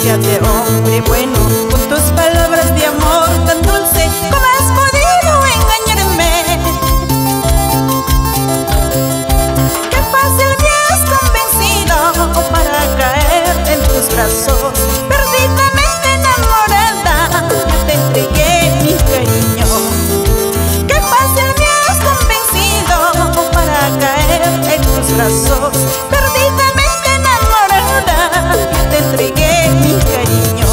apariencia de hombre bueno, con tus palabras de amor tan dulce, ¿cómo has podido engañarme? Qué fácil me has convencido para caer en tus brazos. Perdidamente enamorada, yo te entregué mi cariño. Qué fácil me has convencido para caer en tus brazos. Perdidamente enamorada, yo te entregué mi cariño.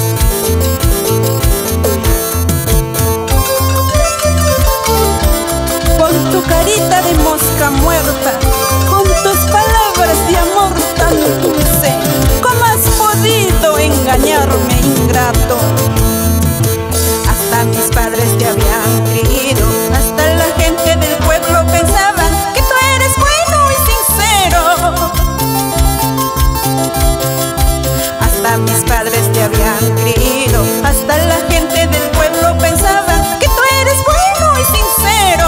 Con tu carita de mosca muerta, con tus palabras de amor tan dulce, ¿cómo has podido engañarme, ingrato? Hasta mis padres te habían creído, hasta la gente del pueblo pensaba que tú eres bueno y sincero. Hasta mis padres te habían creído, hasta la gente del pueblo pensaba que tú eres bueno y sincero.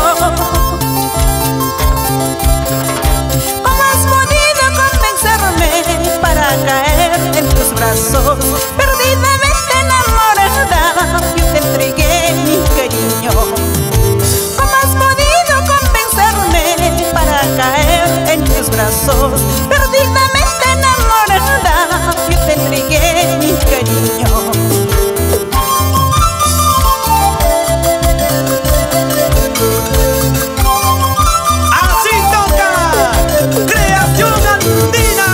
¿Cómo has podido convencerme para caer en tus brazos? Perdidamente enamorada, yo te entregué mi cariño. ¿Cómo has podido convencerme para caer en tus brazos? Perdidamente enamorada, yo te entregué mi cariño. Así toca Creación Andina.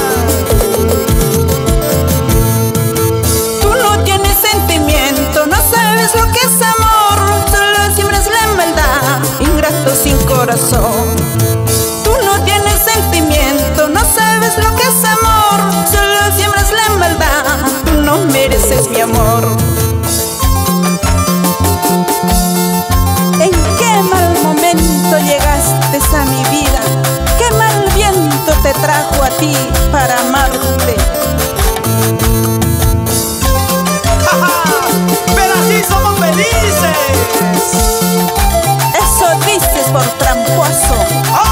Tú no tienes sentimiento, no sabes lo que es amor, solo siembras la maldad, ingrato sin corazón. Tú no tienes sentimiento, no sabes lo que es amor, solo siembras la maldad, tú no mereces mi amor. ¿En qué mal momento llegaste a mi vida? ¿Qué mal viento te trajo a ti para amarte? Pero así somos felices. Eso dices por tramposo.